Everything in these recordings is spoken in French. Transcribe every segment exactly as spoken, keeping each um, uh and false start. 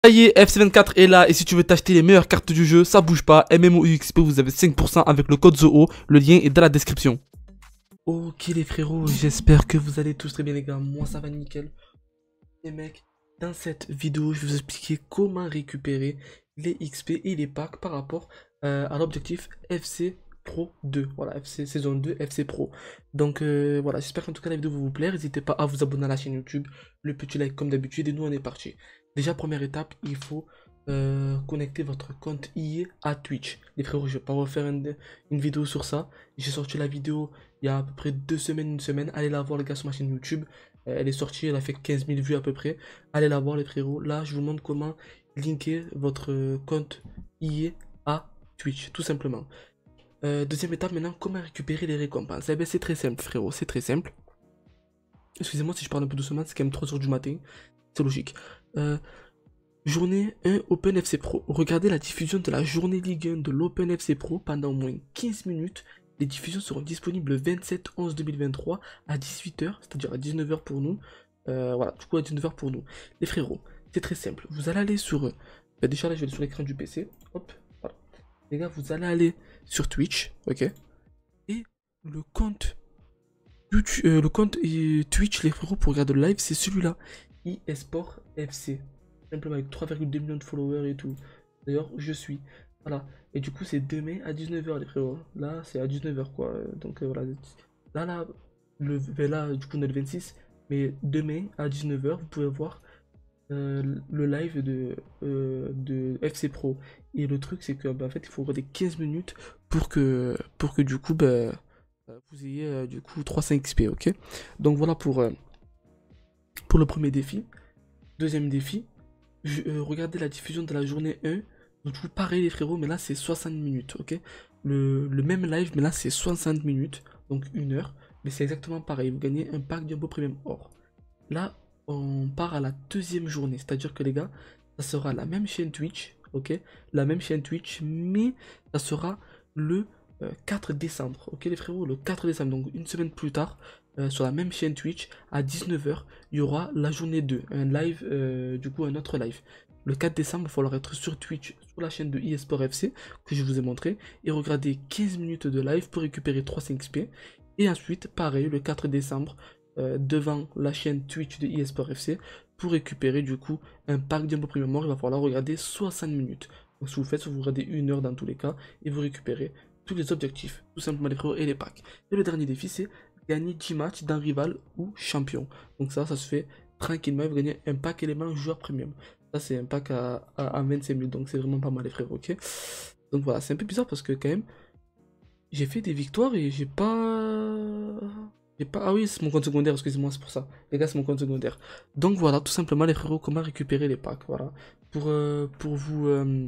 Ça y est, F C vingt-quatre est là et si tu veux t'acheter les meilleures cartes du jeu, ça bouge pas. M M O U X P, vous avez cinq pour cent avec le code ZOO. Le lien est dans la description. Ok les frérots, j'espère que vous allez tous très bien les gars. Moi ça va nickel. Les mecs, dans cette vidéo, je vais vous expliquer comment récupérer les X P et les packs par rapport euh, à l'objectif F C Pro deux. Voilà, F C saison deux, F C Pro. Donc euh, voilà, j'espère qu'en tout cas la vidéo va vous plaire. N'hésitez pas à vous abonner à la chaîne YouTube, le petit like comme d'habitude et nous on est parti. Déjà première étape, il faut euh, connecter votre compte I E à Twitch. Les frérots, je vais pas refaire une, une vidéo sur ça. J'ai sorti la vidéo il y a à peu près deux semaines, une semaine. Allez la voir les gars sur ma chaîne YouTube. Euh, elle est sortie, elle a fait quinze mille vues à peu près. Allez la voir les frérots. Là, je vous montre comment linker votre compte I E à Twitch, tout simplement. Euh, deuxième étape maintenant, comment récupérer les récompenses. Eh bien c'est très simple frérot, c'est très simple. Excusez-moi si je parle un peu doucement, c'est quand même trois heures du matin. C'est logique. Euh, journée un Open F C Pro. Regardez la diffusion de la journée Ligue un de l'Open F C Pro pendant au moins quinze minutes. Les diffusions seront disponibles le vingt-sept onze deux mille vingt-trois à dix-huit heures, c'est-à-dire à dix-neuf heures pour nous. Euh, voilà, du coup à dix-neuf heures pour nous. Les frérots, c'est très simple. Vous allez aller sur... Euh, bah déjà là je vais aller sur l'écran du P C. Hop, voilà. Les gars, vous allez aller sur Twitch, ok. Et le compte... YouTube, euh, le compte euh, Twitch, les frérots, pour regarder le live, c'est celui-là. eSport F C. Simplement avec trois virgule deux millions de followers et tout. D'ailleurs, je suis. Voilà. Et du coup, c'est demain à dix-neuf heures, les frérots. Là, c'est à dix-neuf heures, quoi. Donc, euh, voilà. Là, là, le, là, du coup, on est le vingt-six. Mais demain à dix-neuf heures, vous pouvez voir euh, le live de, euh, de F C Pro. Et le truc, c'est que, bah, en fait, il faut regarder quinze minutes pour que, pour que du coup, bah, vous ayez, euh, du coup, trois cents X P, ok? Donc, voilà pour, euh, pour le premier défi. Deuxième défi. Je, euh, regardez la diffusion de la journée un. Donc tout pareil les frérots, mais là c'est soixante minutes, ok. le, le même live, mais là c'est soixante minutes, donc une heure. Mais c'est exactement pareil, vous gagnez un pack Jumbo Premium Or. Là, on part à la deuxième journée, c'est-à-dire que les gars, ça sera la même chaîne Twitch, ok. La même chaîne Twitch, mais ça sera le euh, quatre décembre, ok les frérots, le quatre décembre, donc une semaine plus tard. Euh, sur la même chaîne Twitch à dix-neuf heures, il y aura la journée deux, un live, euh, du coup un autre live. Le quatre décembre, il va falloir être sur Twitch, sur la chaîne de eSport F C, que je vous ai montré, et regarder quinze minutes de live pour récupérer trois cents X P. Et ensuite, pareil, le quatre décembre, euh, devant la chaîne Twitch de eSport F C, pour récupérer du coup un pack Jumbo Premium Or, il va falloir regarder soixante minutes. Donc si vous faites, vous regardez une heure dans tous les cas, et vous récupérez tous les objectifs, tout simplement les frérots et les packs. Et le dernier défi, c'est gagner dix matchs d'un rival ou champion. Donc ça, ça se fait tranquillement. Vous gagnez un pack élément joueur premium. Ça, c'est un pack à, à, à vingt-cinq mille. Donc c'est vraiment pas mal les frères, ok. Donc voilà, c'est un peu bizarre parce que quand même, j'ai fait des victoires et j'ai pas... J'ai pas... Ah oui, c'est mon compte secondaire, excusez-moi, c'est pour ça. Les gars, c'est mon compte secondaire. Donc voilà, tout simplement les frérots, comment récupérer les packs. Voilà. Pour, euh, pour vous... Euh,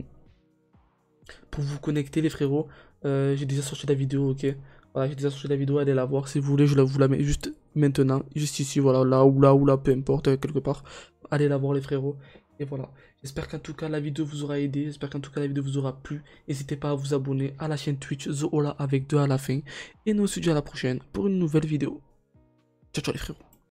pour vous connecter les frérots, euh, j'ai déjà sorti la vidéo, ok. Voilà, j'ai déjà sorti la vidéo, allez la voir si vous voulez, je la, vous la mets juste maintenant, juste ici, voilà, là ou là ou là, peu importe, quelque part. Allez la voir les frérots, et voilà. J'espère qu'en tout cas la vidéo vous aura aidé, j'espère qu'en tout cas la vidéo vous aura plu. N'hésitez pas à vous abonner à la chaîne Twitch ZOOLA avec deux à la fin. Et nous on se dit à la prochaine pour une nouvelle vidéo. Ciao ciao les frérots.